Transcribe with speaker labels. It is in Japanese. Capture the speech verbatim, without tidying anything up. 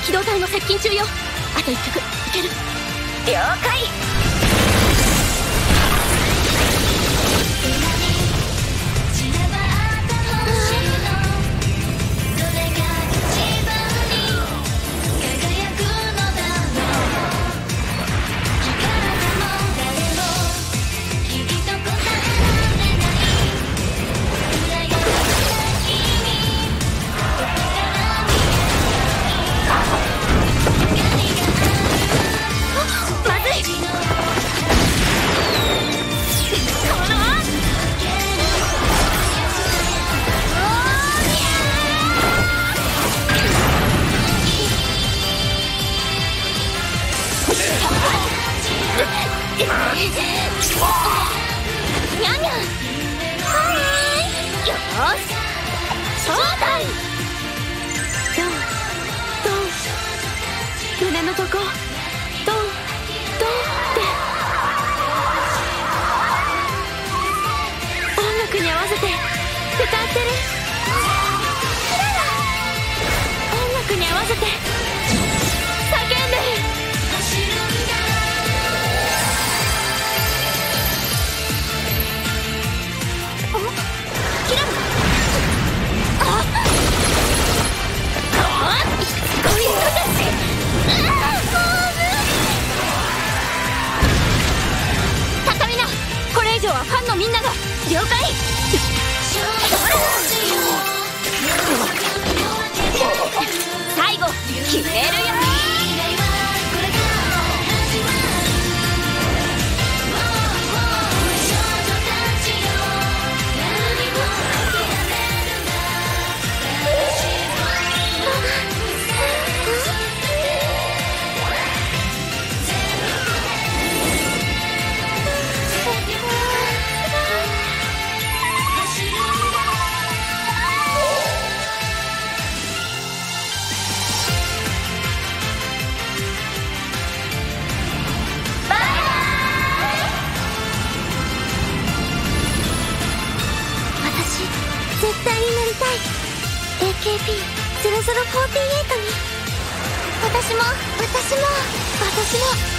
Speaker 1: 機動隊の接近中よ。あといっきょくいける？了解。にゃんにゃん、はーい、よーし、ショータイム。ドンドン、胸のとこドンドンって音楽に合わせて歌ってる。音楽に合わせて叫んでる。ファンのみんなが了解。最後決めるよ。絶対になりたい エーケーピーゼロゼロフォーティーエイト に。私も私も私も